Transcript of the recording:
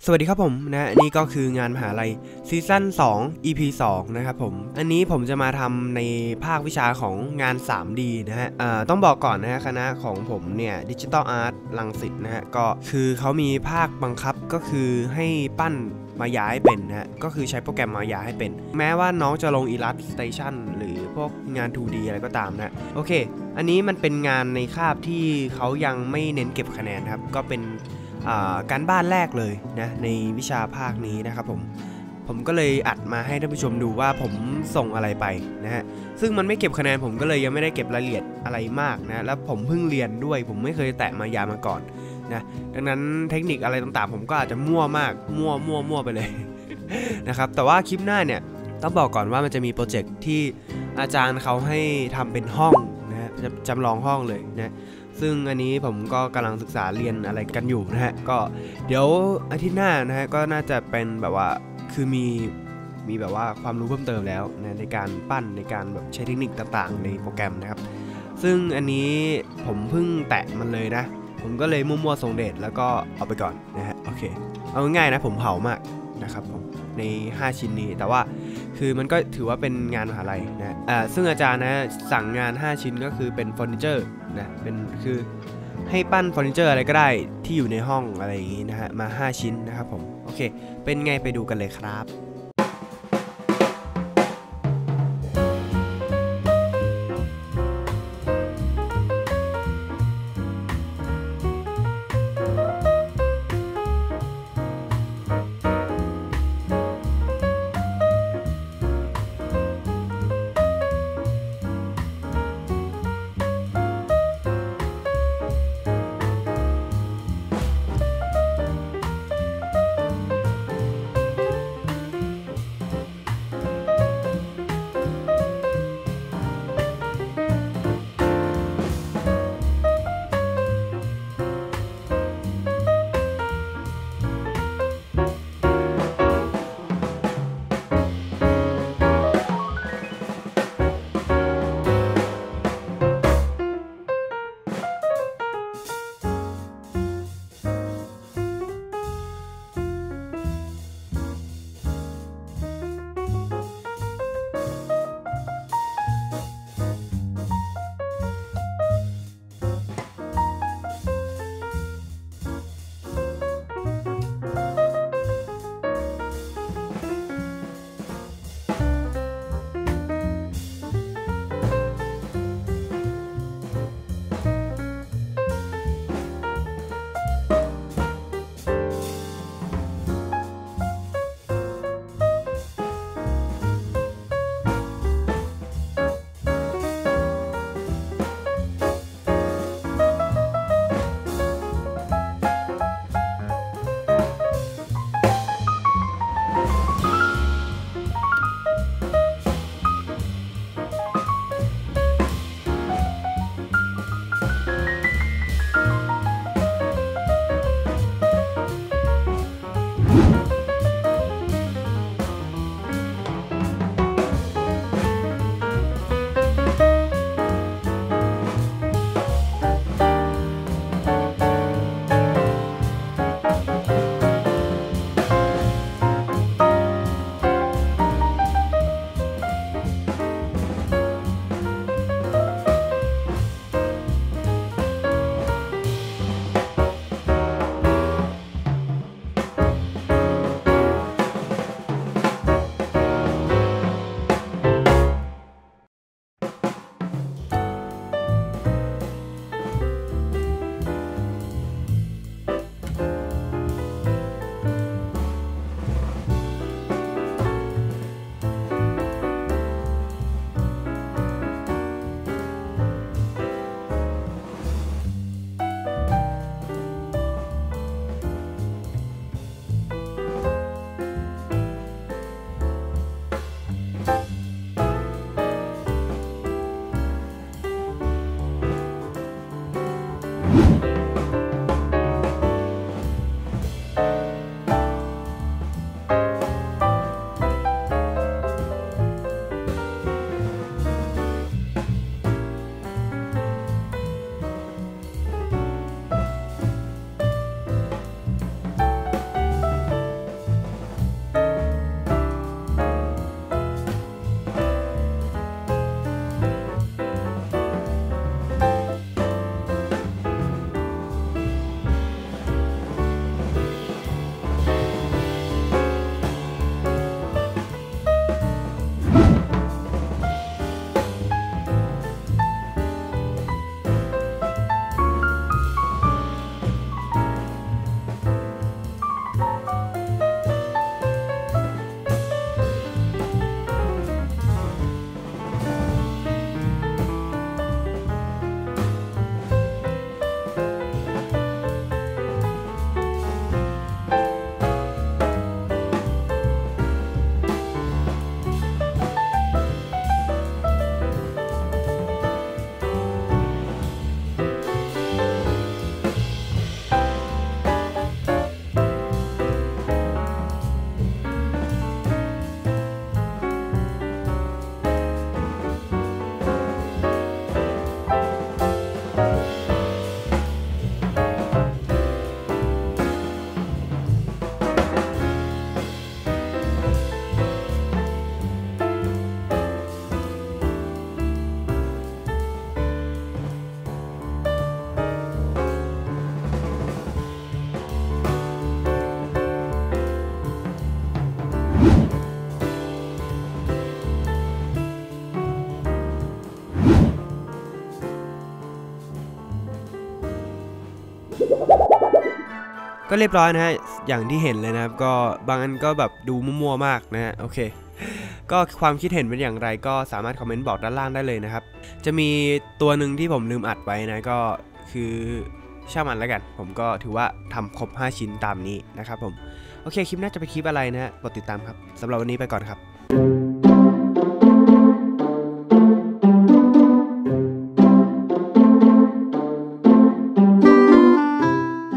สวัสดีครับผมนะนี่ก็คืองานมหาลัยซีซั่น2 EP 2นะครับผมอันนี้ผมจะมาทำในภาควิชาของงาน 3D นะฮะต้องบอกก่อนนะฮะคณะของผมเนี่ยดิจิตอลอาร์ตรังสิตนะฮะก็คือเขามีภาคบังคับก็คือให้ปั้นมายาให้เป็นนะฮะก็คือใช้โปรแกรมมายาให้เป็นแม้ว่าน้องจะลง Illustration หรือพวกงาน 2D อะไรก็ตามนะโอเคอันนี้มันเป็นงานในคาบที่เขายังไม่เน้นเก็บคะแนนครับก็เป็นการบ้านแรกเลยนะในวิชาภาคนี้นะครับผมก็เลยอัดมาให้ท่านผู้ชมดูว่าผมส่งอะไรไปนะฮะซึ่งมันไม่เก็บคะแนนผมก็เลยยังไม่ได้เก็บรายละเอียดอะไรมากนะแล้วผมเพิ่งเรียนด้วยผมไม่เคยแตะมายามาก่อนนะดังนั้นเทคนิคอะไรต่างๆผมก็อาจจะมั่วมากมั่วไปเลย นะครับแต่ว่าคลิปหน้าเนี่ยต้องบอกก่อนว่ามันจะมีโปรเจกต์ที่อาจารย์เขาให้ทำเป็นห้องนะฮะจำลองห้องเลยนะซึ่งอันนี้ผมก็กำลังศึกษาเรียนอะไรกันอยู่นะฮะก็เดี๋ยวอาทิตย์หน้านะฮะก็น่าจะเป็นแบบว่าคือมีแบบว่าความรู้เพิ่มเติมแล้วนะในการปั้นในการแบบใช้เทคนิคต่างๆในโปรแกรมนะครับซึ่งอันนี้ผมเพิ่งแตะมันเลยนะผมก็เลยมั่วๆส่งเดชแล้วก็เอาไปก่อนนะฮะโอเคเอาง่ายๆนะผมเผามากนะครับผมใน5ชิ้นนี้แต่ว่าคือมันก็ถือว่าเป็นงานมหาลัยนะซึ่งอาจารย์นะสั่งงาน5ชิ้นก็คือเป็นเฟอร์นิเจอร์นะเป็นคือให้ปั้นเฟอร์นิเจอร์อะไรก็ได้ที่อยู่ในห้องอะไรอย่างงี้นะฮะมา5ชิ้นนะครับผมโอเคเป็นไงไปดูกันเลยครับก็เรียบร้อยนะฮะอย่างที่เห็นเลยนะครับก็บางอันก็แบบดูมั่วๆมากนะฮะโอเคก็ความคิดเห็นเป็นอย่างไรก็สามารถคอมเมนต์บอกด้านล่างได้เลยนะครับจะมีตัวหนึ่งที่ผมลืมอัดไว้นะก็คือช่างมันแล้วกันผมก็ถือว่าทำครบ5ชิ้นตามนี้นะครับผมโอเคคลิปหน้าจะเป็นคลิปอะไรนะฮะกดติดตามครับสำหรับวันนี้ไปก่อนครับ